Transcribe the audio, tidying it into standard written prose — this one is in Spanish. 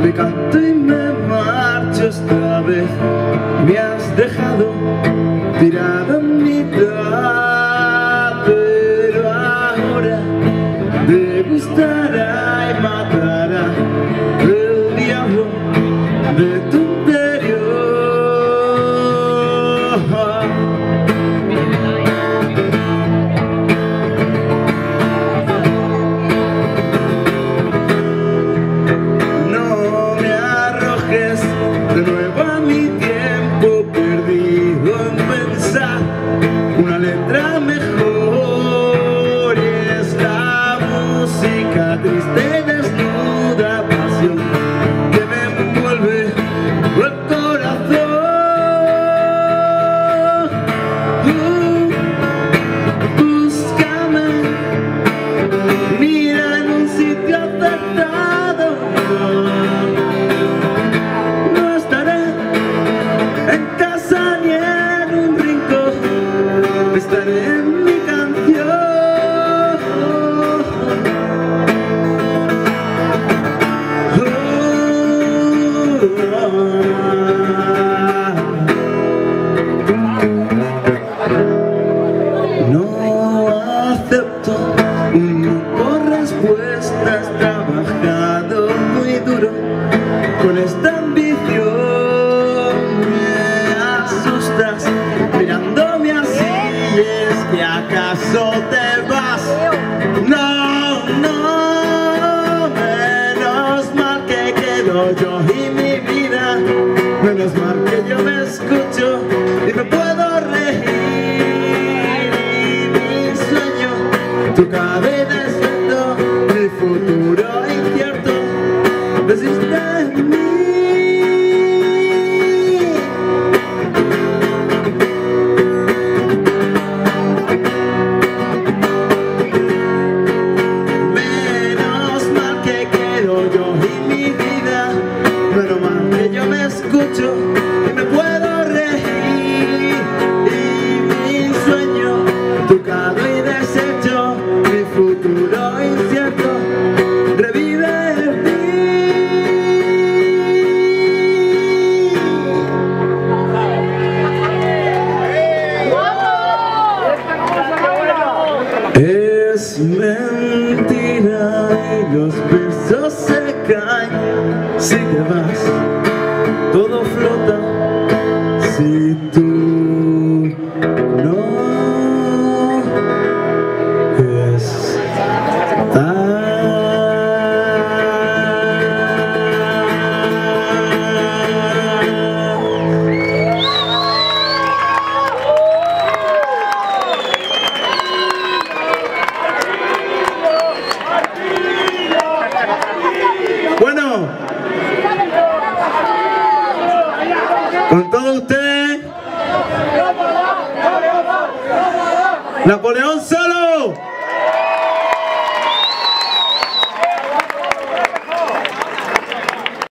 me canto y me marcho esta vez. Me has dejado tirado en mitad, pero ahora degustará y matará el diablo de tu interior. No me arrojes de nuevo a mi tiempo perdido en pensar una letra mejor, y es la música triste y desnuda pasión que me envuelve el corazón. Búscame, mira en un sitio acertado. No estaré en casa ni en un rincón, estaré en mi canción. No acepto un no por respuesta. Has trabajado muy duro con esta ambición. Me asustas mirándome así, y es que acaso te vas. No, no, menos mal que quedo yo y mi vida, menos mal que yo me escucho y me puedo reír. Y mi sueño tocado y desierto, mi futuro incierto, resiste en mí. Menos mal que quedo yo y mi vida, menos mal que yo me escucho y me puedo reír. Y mi sueño tocado y deshecho, mi futuro incierto, revive en mí. Es mentira y los versos se caen si te vas, todo flota si tú no Bueno, con todos ustedes, Napoleón Sa